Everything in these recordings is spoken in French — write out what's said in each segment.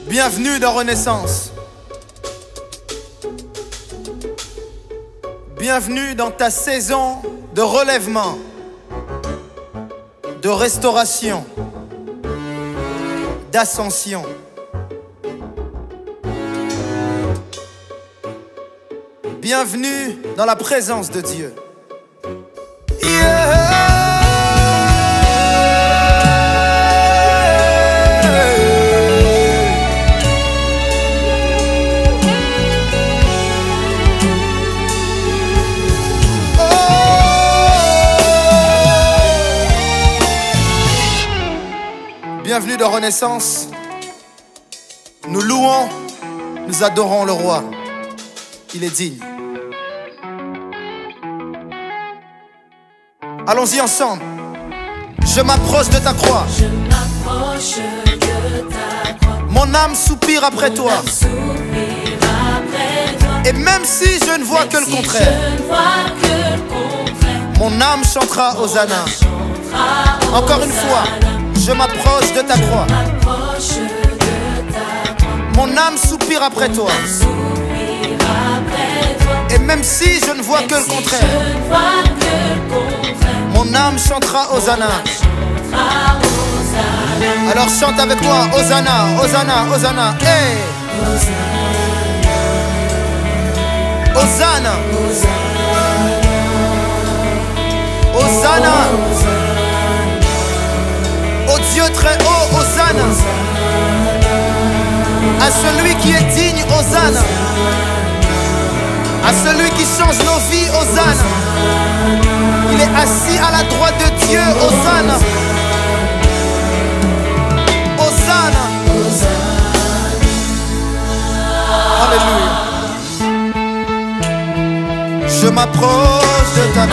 Bienvenue dans Renaissance. Bienvenue dans ta saison de relèvement, de restauration, d'ascension. Bienvenue dans la présence de Dieu. Bienvenue dans Renaissance. Nous louons, nous adorons le roi. Il est digne. Allons-y ensemble. Je m'approche de ta croix. Je m'approche de ta croix. Mon âme soupire après toi. Et même si je ne vois que le contraire, mon âme chantera Hosanna. Encore une fois, je m'approche de ta croix. Mon âme soupire après toi. Et même si je ne vois que le contraire, mon âme chantera Hosanna. Alors chante avec moi, Hosanna, Hosanna, Hosanna. Hey! Hosanna. Hosanna. Au Dieu très haut, Hosanna. À celui qui est digne, Hosanna. À celui qui change nos vies, Hosanna. Il est assis à la droite de Dieu, Hosanna. Hosanna. Alléluia. Je m'approche de ta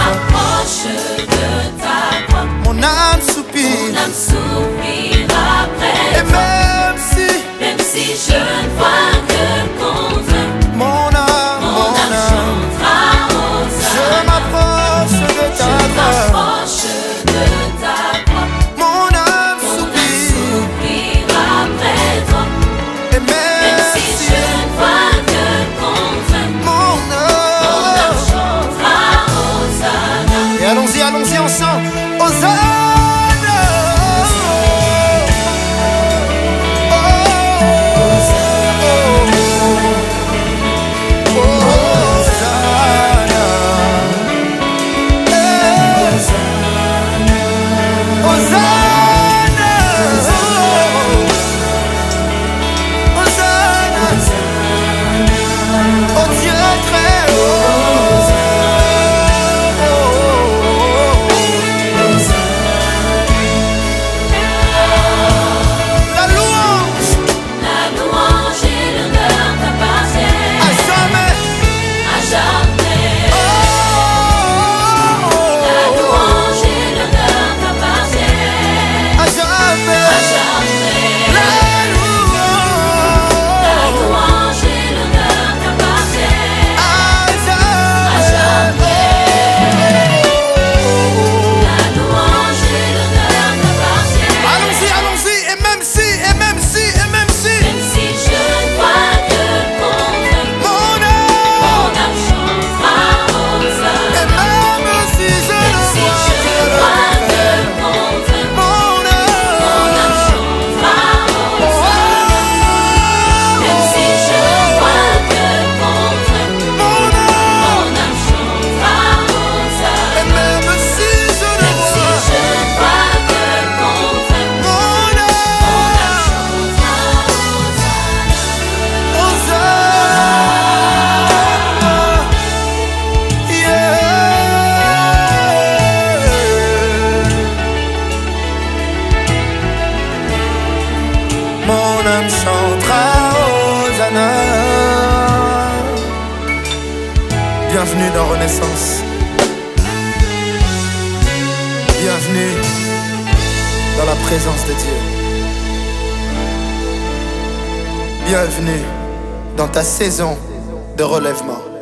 croix. Mon âme soupire. Et même si je ne vois que le contraire, mon âme chantera. Je m'approche de ta croix. Mon âme soupire après toi. Et même si je ne vois que le contraire, mon âme chantera Hosanna. Et allons-y ensemble. Hosanna. Bienvenue dans Renaissance. Bienvenue dans la présence de Dieu. Bienvenue dans ta saison de relèvement.